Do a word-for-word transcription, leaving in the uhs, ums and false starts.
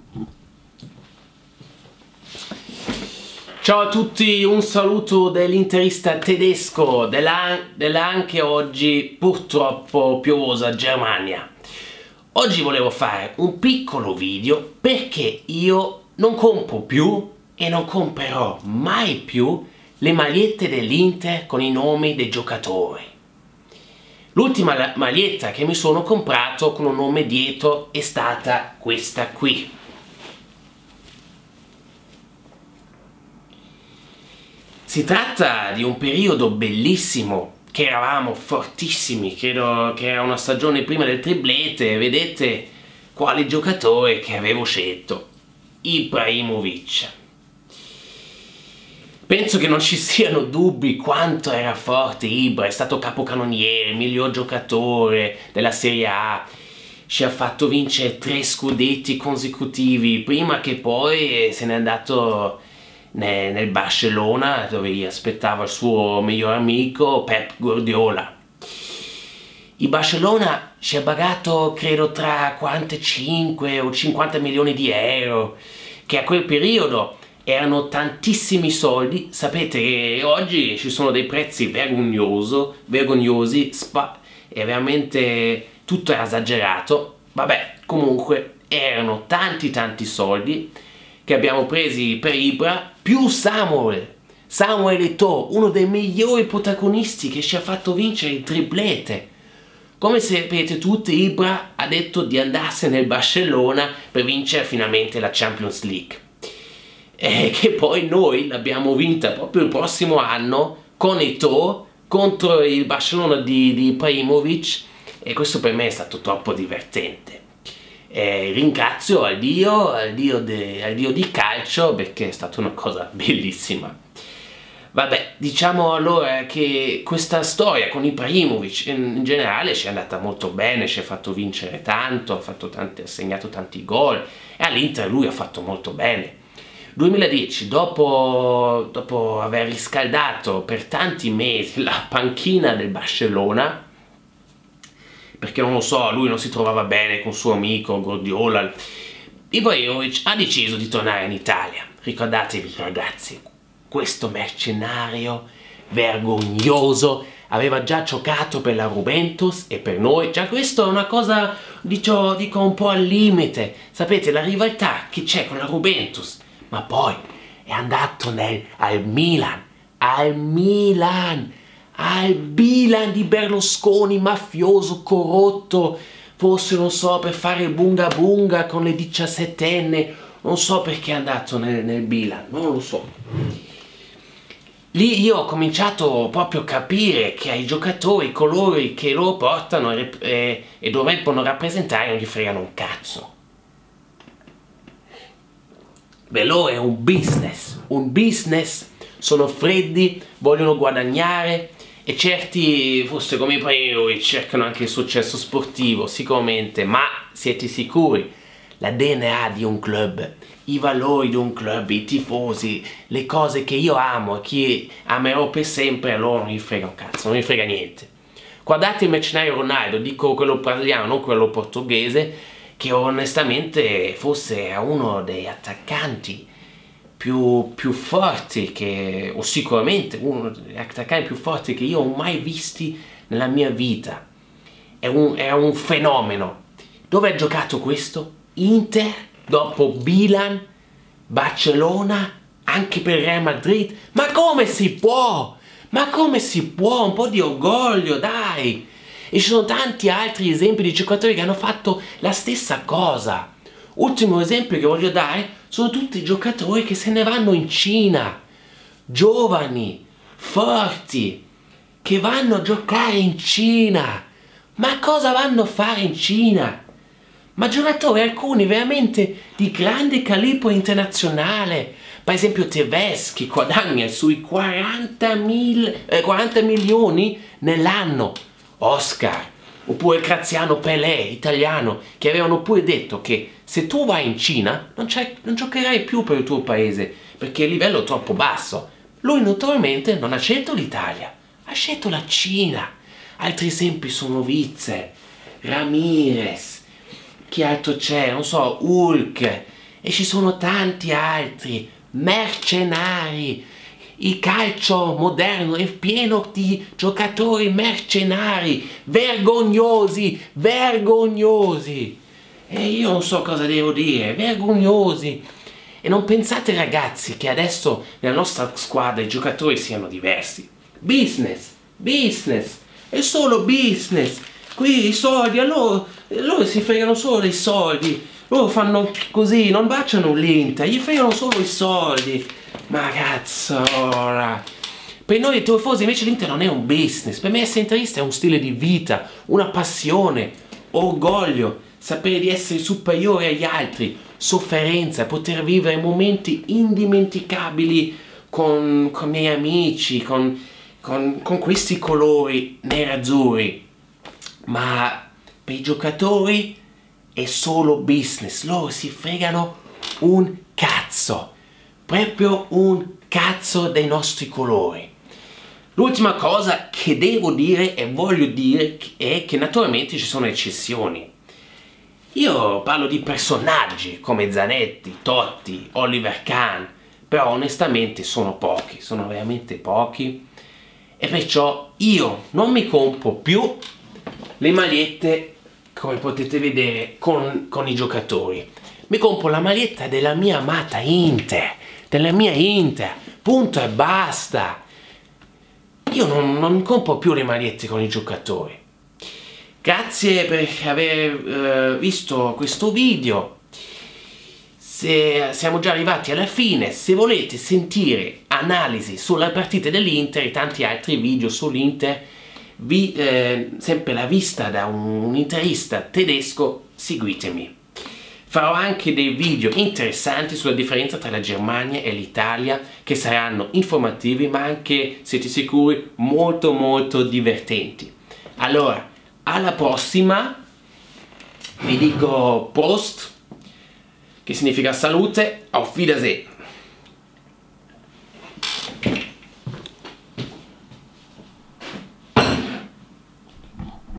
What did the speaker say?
Ciao a tutti, un saluto dell'interista tedesco della, della anche oggi purtroppo piovosa Germania. Oggi volevo fare un piccolo video perché io non compro più e non comprerò mai più le magliette dell'Inter con i nomi dei giocatori. L'ultima maglietta che mi sono comprato con un nome dietro è stata questa qui. Si tratta di un periodo bellissimo, che eravamo fortissimi, credo che era una stagione prima del triplete, vedete quale giocatore che avevo scelto, Ibrahimovic. Penso che non ci siano dubbi quanto era forte Ibra, è stato capocannoniere, miglior giocatore della Serie A, ci ha fatto vincere tre scudetti consecutivi, prima che poi se n'è andato nel Barcellona, dove gli aspettava il suo miglior amico Pep Guardiola. Il Barcellona ci ha pagato credo tra quarantacinque o cinquanta milioni di euro, che a quel periodo erano tantissimi soldi. Sapete che oggi ci sono dei prezzi vergognoso, vergognosi, spa, è veramente tutto è esagerato. Vabbè, comunque erano tanti tanti soldi che abbiamo presi per Ibra, più Samuel, Samuel Eto'o, uno dei migliori protagonisti che ci ha fatto vincere il triplete. Come sapete tutti, Ibra ha detto di andarsene nel Barcellona per vincere finalmente la Champions League. E che poi noi l'abbiamo vinta proprio il prossimo anno con Eto'o contro il Barcellona di, di Ibrahimovic, e questo per me è stato troppo divertente. Eh, ringrazio al Dio, al Dio, de, al Dio di calcio, perché è stata una cosa bellissima. Vabbè, diciamo allora che questa storia con Ibrahimovic in, in generale ci è andata molto bene, ci ha fatto vincere tanto, ha, fatto tanti, ha segnato tanti gol, e all'Inter lui ha fatto molto bene. duemiladieci, dopo, dopo aver riscaldato per tanti mesi la panchina del Barcellona, perché non lo so, lui non si trovava bene con suo amico Guardiola, Ibrahimovic ha deciso di tornare in Italia. Ricordatevi ragazzi, questo mercenario vergognoso aveva già giocato per la Juventus e per noi, già questo è una cosa, dico, dico un po' al limite, sapete la rivalità che c'è con la Juventus, ma poi è andato nel, al Milan, al Milan, al Milan di Berlusconi, mafioso, corrotto, forse non so per fare bunga bunga con le diciassettenne, non so perché è andato nel, nel Milan, non lo so. Lì io ho cominciato proprio a capire che ai giocatori, i colori che loro portano e, e, e dovrebbero rappresentare non gli fregano un cazzo. Beh, loro è un business, un business, sono freddi, vogliono guadagnare. E certi, forse come i Ibrahimovic, cercano anche il successo sportivo, sicuramente, ma siete sicuri? La D N A di un club, i valori di un club, i tifosi, le cose che io amo e che amerò per sempre, a loro non gli frega un cazzo, non gli frega niente. Guardate il mercenario Ronaldo, dico quello brasiliano, non quello portoghese, che onestamente forse è uno degli attaccanti Più, più forti che, o sicuramente uno degli attaccanti più forti che io ho mai visti nella mia vita. È un, è un fenomeno. Dove ha giocato questo? Inter, dopo Milan, Barcellona, anche per Real Madrid. Ma come si può? Ma come si può? Un po' di orgoglio, dai! E ci sono tanti altri esempi di giocatori che hanno fatto la stessa cosa. Ultimo esempio che voglio dare sono tutti i giocatori che se ne vanno in Cina, giovani, forti, che vanno a giocare in Cina. Ma cosa vanno a fare in Cina? Ma giocatori alcuni veramente di grande calibro internazionale, per esempio Tevez che guadagna sui quaranta milioni nell'anno, Oscar, oppure Graziano Pelé, italiano, che avevano pure detto che se tu vai in Cina non, non giocherai più per il tuo paese perché il livello è troppo basso. Lui naturalmente non ha scelto l'Italia, ha scelto la Cina. Altri esempi sono Witzel, Ramirez, chi altro c'è? Non so, Hulk, e ci sono tanti altri mercenari. Il calcio moderno è pieno di giocatori mercenari, vergognosi, vergognosi. E io non so cosa devo dire, vergognosi. E non pensate, ragazzi, che adesso nella nostra squadra i giocatori siano diversi. Business, business, è solo business. Qui i soldi, loro, loro si fregano solo dei soldi. Loro fanno così, non baciano l'Inter, gli fregano solo i soldi. Ma cazzola. Per noi tifosi invece l'Inter non è un business. Per me essere interista è un stile di vita, una passione, orgoglio, sapere di essere superiore agli altri, sofferenza, poter vivere momenti indimenticabili con, con i miei amici, con, con, con questi colori nerazzurri. Ma per i giocatori è solo business, loro si fregano un cazzo, proprio un cazzo dei nostri colori. L'ultima cosa che devo dire e voglio dire è che naturalmente ci sono eccezioni. Io parlo di personaggi come Zanetti, Totti, Oliver Kahn, però onestamente sono pochi, sono veramente pochi, e perciò io non mi compro più le magliette, come potete vedere, con, con i giocatori. Mi compro la maglietta della mia amata Inter, della mia Inter, punto e basta. Io non, non compro più le magliette con i giocatori. Grazie per aver uh, visto questo video. Se siamo già arrivati alla fine, se volete sentire analisi sulle partite dell'Inter e tanti altri video sull'Inter, vi, eh, sempre la vista da un, un interista tedesco, seguitemi. Farò anche dei video interessanti sulla differenza tra la Germania e l'Italia, che saranno informativi ma anche, siete sicuri, molto molto divertenti. Allora, alla prossima, vi dico Prost, che significa salute, auf Wiedersehen.